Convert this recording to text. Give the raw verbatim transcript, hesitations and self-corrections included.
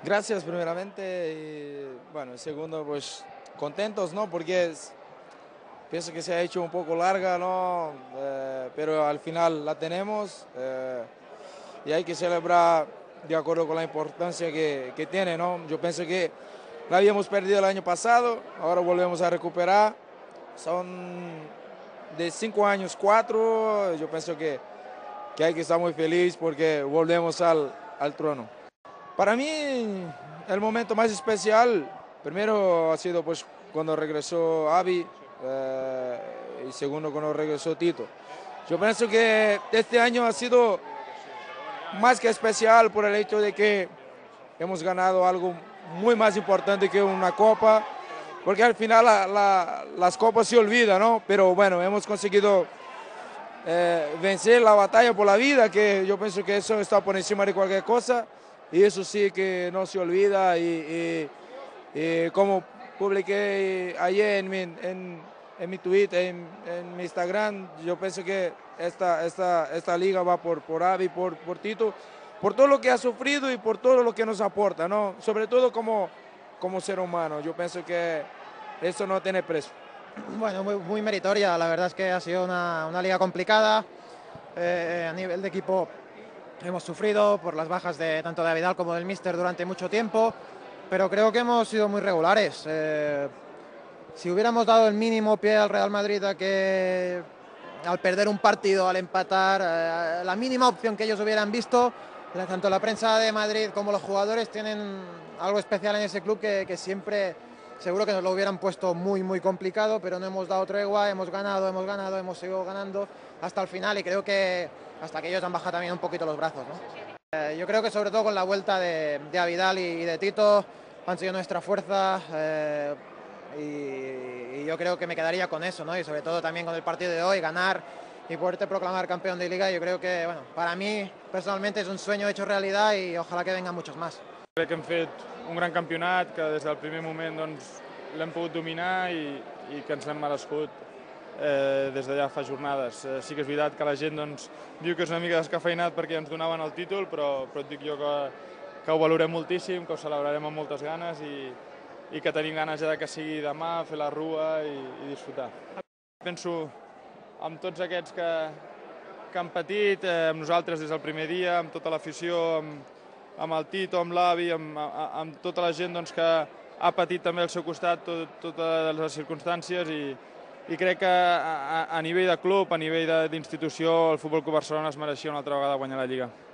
Gracias primeramente y bueno, segundo pues contentos, ¿no? Porque es- pienso que se ha hecho un poco larga, ¿no? Eh, pero al final la tenemos eh, y hay que celebrar de acuerdo con la importancia que, que tiene, ¿no? Yo pienso que la habíamos perdido el año pasado, ahora volvemos a recuperar. Son de cinco años, cuatro, yo pienso que, que hay que estar muy feliz porque volvemos al, al trono. Para mí, el momento más especial, primero ha sido pues cuando regresó Avi eh, y segundo cuando regresó Tito. Yo pienso que este año ha sido más que especial por el hecho de que hemos ganado algo muy más importante que una copa, porque al final la, la, las copas se olvidan, ¿no? Pero bueno, hemos conseguido eh, vencer la batalla por la vida, que yo pienso que eso está por encima de cualquier cosa, y eso sí que no se olvida, y, y, y como publiqué ayer en mi, en, en mi tweet, en, en, mi Instagram, yo pienso que esta, esta, esta liga va por, por Avi, por, por Tito, por todo lo que ha sufrido y por todo lo que nos aporta, ¿no? Sobre todo como, como ser humano, yo pienso que eso no tiene precio. Bueno, muy, muy meritoria, la verdad es que ha sido una, una liga complicada. Eh, a nivel de equipo hemos sufrido por las bajas de tanto de Vidal como del Míster durante mucho tiempo, pero creo que hemos sido muy regulares. Eh, si hubiéramos dado el mínimo pie al Real Madrid a que al perder un partido, al empatar, eh, la mínima opción que ellos hubieran visto, tanto la prensa de Madrid como los jugadores tienen algo especial en ese club que, que siempre seguro que nos lo hubieran puesto muy muy complicado, pero no hemos dado tregua, hemos ganado, hemos ganado, hemos seguido ganando hasta el final y creo que hasta que ellos han bajado también un poquito los brazos, ¿no? Eh, yo creo que sobre todo con la vuelta de, de Avidal y, y de Tito han sido nuestra fuerza. Eh, y, y yo creo que me quedaría con eso, ¿no? Y sobre todo también con el partido de hoy, ganar y poderte proclamar campeón de liga. Yo creo que, bueno, para mí personalmente es un sueño hecho realidad y ojalá que vengan muchos más. Crec que hem fet un gran campionat, que des del primer moment doncs, l'hem pogut dominar i, i que ens l'hem merescut eh, des d'allà fa jornades. Eh, sí que és veritat que la gent doncs, diu que és una mica descafeinat perquè ens donaven el títol, però, però et dic jo que, que ho valorem moltíssim, que ho celebrarem amb moltes ganes i, i que tenim ganes ja que sigui demà, fer la rua i, i disfrutar. Penso amb tots aquests que, que han patit, eh, amb nosaltres des del primer dia, amb tota l'afició, amb, amb el Tito, amb l'Avi, amb, amb tota la gent doncs, que ha patit també al seu costat tot, totes les circumstàncies i, i crec que a, a nivell de club, a nivell d'institució, el Futbol Club Barcelona es mereixia una altra vegada guanyar la Lliga.